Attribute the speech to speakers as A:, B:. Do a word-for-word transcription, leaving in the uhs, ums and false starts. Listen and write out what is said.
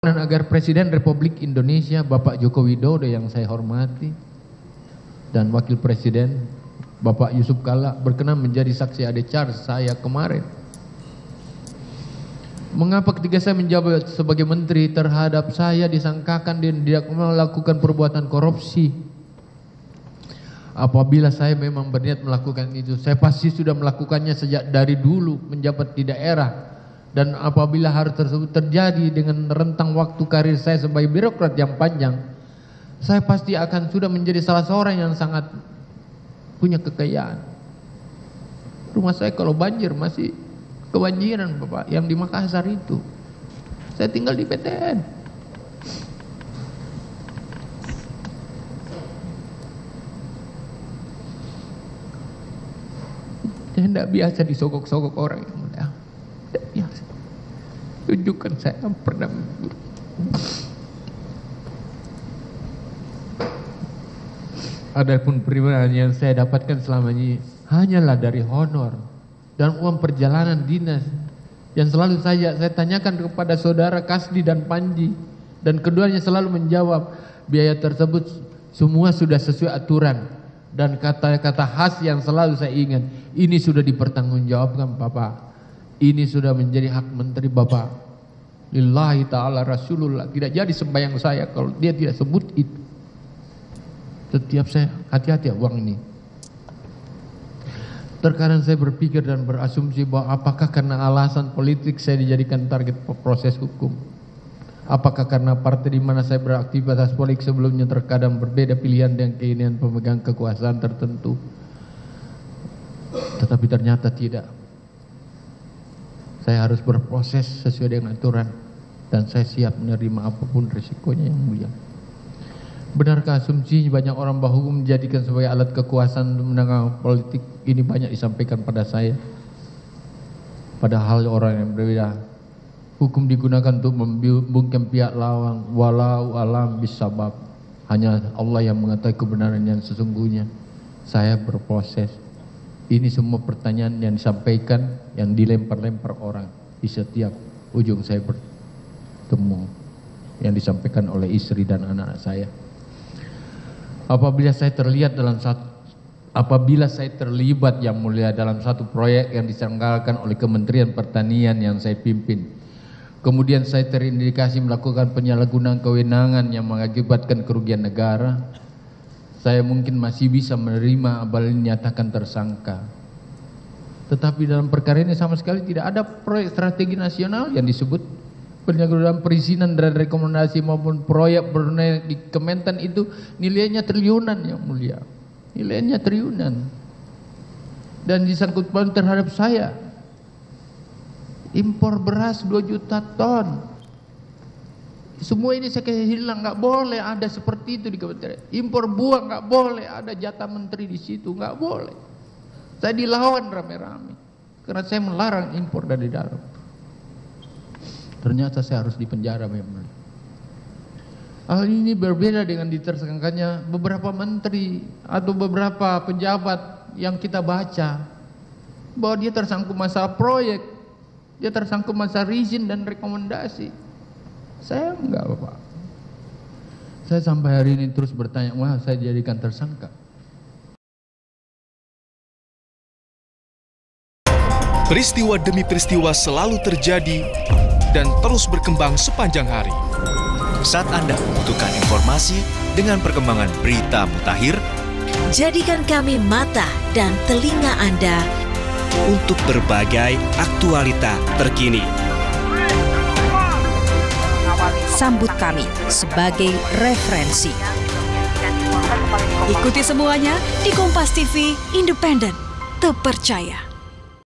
A: Dan agar Presiden Republik Indonesia Bapak Joko Widodo yang saya hormati dan Wakil Presiden Bapak Yusuf Kalla berkenan menjadi saksi adecar saya kemarin. Mengapa ketika saya menjabat sebagai menteri terhadap saya disangkakan dan tidak melakukan perbuatan korupsi? Apabila saya memang berniat melakukan itu, saya pasti sudah melakukannya sejak dari dulu menjabat di daerah. Dan apabila hal tersebut terjadi dengan rentang waktu karir saya sebagai birokrat yang panjang, saya pasti akan sudah menjadi salah seorang yang sangat punya kekayaan. Rumah saya kalau banjir masih kebanjiran Bapak, yang di Makassar itu. Saya tinggal di P T N. Saya tidak biasa disogok-sogok orang yang mulia. Tidak biasa. Tunjukkan saya pernah. Adapun peribahan yang saya dapatkan selama ini hanyalah dari honor dan uang perjalanan dinas yang selalu saya saya tanyakan kepada saudara Kasdi dan Panji, dan keduanya selalu menjawab biaya tersebut semua sudah sesuai aturan, dan kata-kata khas yang selalu saya ingat, ini sudah dipertanggungjawabkan Bapak, ini sudah menjadi hak menteri Bapak, lillahi ta'ala rasulullah, tidak jadi sembahyang saya kalau dia tidak sebut itu. Setiap saya hati-hati ya uang ini. Terkadang saya berpikir dan berasumsi bahwa apakah karena alasan politik saya dijadikan target proses hukum, apakah karena partai di mana saya beraktivitas politik sebelumnya terkadang berbeda pilihan dengan keinginan pemegang kekuasaan tertentu. Tetapi ternyata tidak. Saya harus berproses sesuai dengan aturan dan saya siap menerima apapun risikonya yang mulia. Benarkah asumsi banyak orang bahwa hukum menjadikan sebagai alat kekuasaan untuk menangani politik? Ini banyak disampaikan pada saya. Padahal orang yang berbeda. Hukum digunakan untuk membungkam pihak lawan, walau alam bisabab. Hanya Allah yang mengetahui kebenaran yang sesungguhnya. Saya berproses. Ini semua pertanyaan yang disampaikan, yang dilempar-lempar orang di setiap ujung saya bertemu, yang disampaikan oleh istri dan anak-anak saya. Apabila saya terlihat dalam satu, apabila saya terlibat yang mulia dalam satu proyek yang diselenggarakan oleh Kementerian Pertanian yang saya pimpin, kemudian saya terindikasi melakukan penyalahgunaan kewenangan yang mengakibatkan kerugian negara, saya mungkin masih bisa menerima apabila dinyatakan tersangka. Tetapi dalam perkara ini sama sekali tidak ada proyek strategi nasional yang disebut. Penyelenggaraan perizinan dan rekomendasi maupun proyek bernilai di Kementan itu nilainya triliunan yang mulia, nilainya triliunan, dan disangkut pautkan terhadap saya. Impor beras dua juta ton, semua ini saya kasih hilang, nggak boleh ada seperti itu di Kementerian. Impor buah nggak boleh ada jatah menteri di situ, nggak boleh. Saya dilawan rame-rame karena saya melarang impor dari dalam. Ternyata saya harus dipenjara memang. Hal ini berbeda dengan ditersangkanya beberapa menteri atau beberapa pejabat yang kita baca bahwa dia tersangkut masalah proyek, dia tersangkut masalah izin dan rekomendasi. Saya enggak Bapak. Saya sampai hari ini terus bertanya, wah saya dijadikan tersangka.
B: Peristiwa demi peristiwa selalu terjadi dan terus berkembang sepanjang hari. Saat Anda membutuhkan informasi dengan perkembangan berita mutakhir,
C: jadikan kami mata dan telinga Anda
B: untuk berbagai aktualita terkini.
C: Sambut kami sebagai referensi. Ikuti semuanya di Kompas T V, independen, terpercaya.